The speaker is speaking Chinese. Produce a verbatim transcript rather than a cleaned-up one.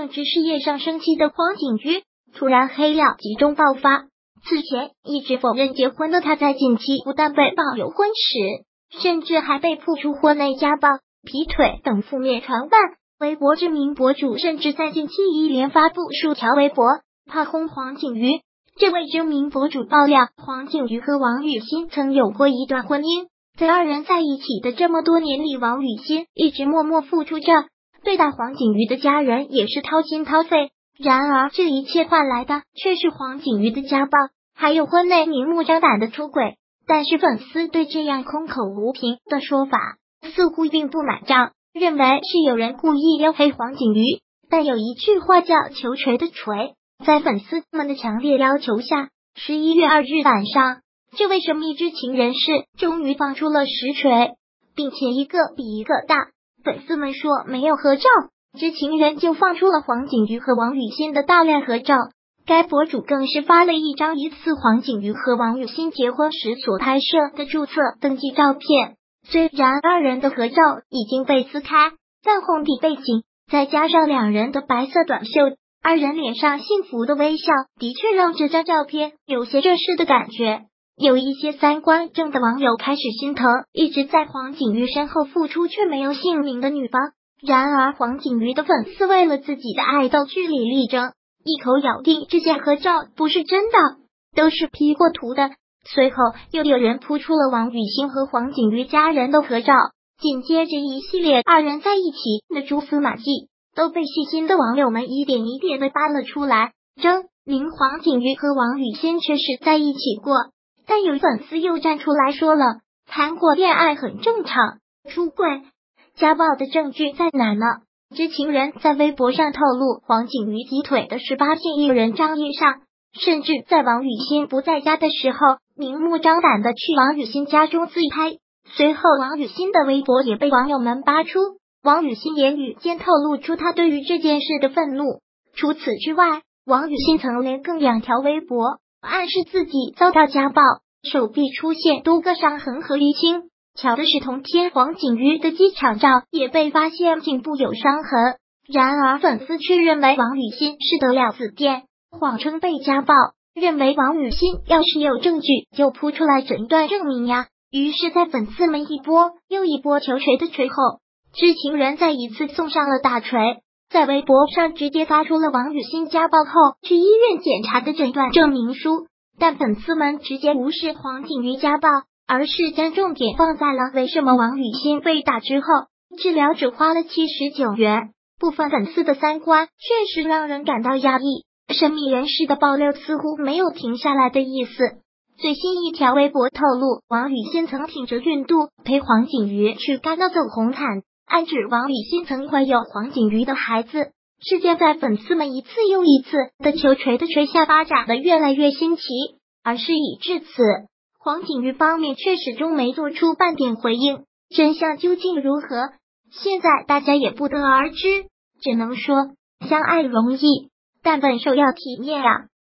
政治事业上升期的黄景瑜，突然黑料集中爆发。此前一直否认结婚的他，在近期不但被曝有婚史，甚至还被曝出婚内家暴、劈腿等负面传闻。微博知名博主甚至在近期一连发布数条微博，炮轰黄景瑜。这位知名博主爆料，黄景瑜和王语欣曾有过一段婚姻，在二人在一起的这么多年里，王语欣一直默默付出着，对待黄景瑜的家人也是掏心掏肺。然而这一切换来的却是黄景瑜的家暴，还有婚内明目张胆的出轨。但是粉丝对这样空口无凭的说法似乎并不买账，认为是有人故意要黑黄景瑜。但有一句话叫球锤的锤，在粉丝们的强烈要求下，十一月二日晚上，这位神秘知情人士终于放出了实锤，并且一个比一个大。粉丝们说没有合照，知情人就放出了黄景瑜和王语欣的大量合照。该博主更是发了一张疑似黄景瑜和王语欣结婚时所拍摄的注册登记照片。虽然二人的合照已经被撕开，但红底背景再加上两人的白色短袖，二人脸上幸福的微笑，的确让这张照片有些正式的感觉。有一些三观正的网友开始心疼一直在黄景瑜身后付出却没有姓名的女方。然而黄景瑜的粉丝为了自己的爱豆据理力争，一口咬定这些合照不是真的，都是 P 过图的。随后又有人扑出了王语欣和黄景瑜家人的合照，紧接着一系列二人在一起的蛛丝马迹都被细心的网友们一点一点的扒了出来，证明黄景瑜和王语欣确实在一起过。但有粉丝又站出来说了，谈过恋爱很正常，出轨家暴的证据在哪呢？知情人在微博上透露，黄景瑜劈腿的十八禁艺人张艺尚，甚至在王语欣不在家的时候，明目张胆的去王语欣家中自拍。随后王语欣的微博也被网友们扒出，王语欣言语间透露出他对于这件事的愤怒。除此之外，王语欣曾连更两条微博，暗示自己遭到家暴，手臂出现多个伤痕和淤青。巧的是，同天黄景瑜的机场照也被发现颈部有伤痕。然而粉丝却认为王语欣是得了紫癜，谎称被家暴，认为王语欣要是有证据就扑出来诊断证明呀。于是在粉丝们一波又一波球锤的锤后，知情人再一次送上了大锤，在微博上直接发出了王语欣家暴后去医院检查的诊断证明书。但粉丝们直接无视黄景瑜家暴，而是将重点放在了为什么王语欣被打之后治疗只花了七十九元。部分粉丝的三观确实让人感到压抑，神秘人士的爆料似乎没有停下来的意思。最新一条微博透露，王语欣曾挺着孕肚陪黄景瑜去戛纳走红毯，暗指王语欣曾怀有黄景瑜的孩子。事件在粉丝们一次又一次的球锤的锤下发展的越来越新奇，而事已至此，黄景瑜方面却始终没做出半点回应，真相究竟如何，现在大家也不得而知。只能说相爱容易，但分手要体面啊。